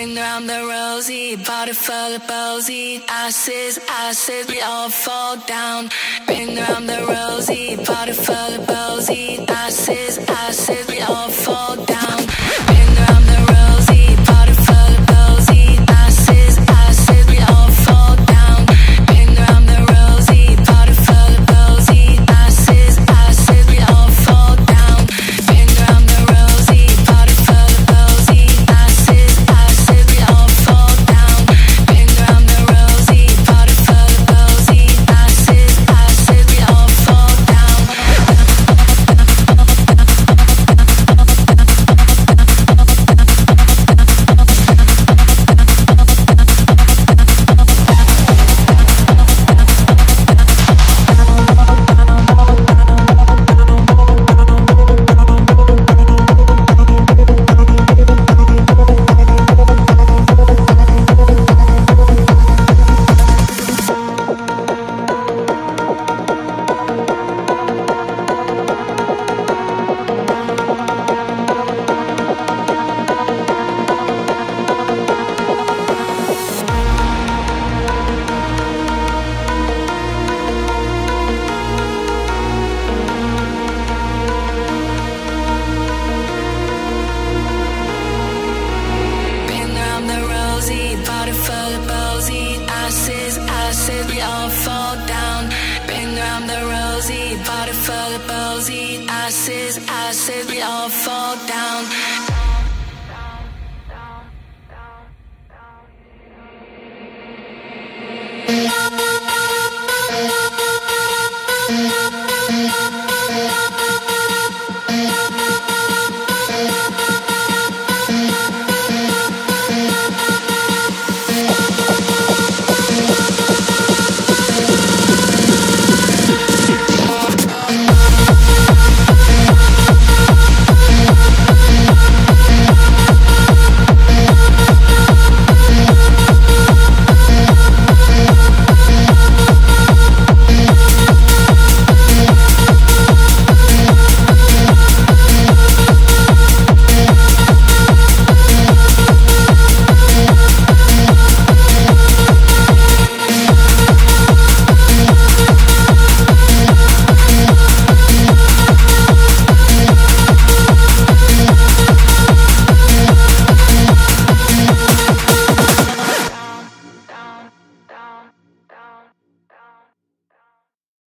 Been around the rosy, body full of posy. Asses, asses, we all fall down. Been around the rosy, body full of posy. Asses, asses, we all fall down. Been around the rosy, body full of posy. Asses, asses, we all fall down. Been around the rosy, body full of posy. Asses, asses, we all fall down. Been around the rosy, body full of posy. Asses, asses, we all fall down. Been around the rosy, body full of posy. Asses, asses, we all fall down. Body full of posy, asses, asses, we all fall down. Been around the rosy, body full of posy, asses, asses, we all fall down.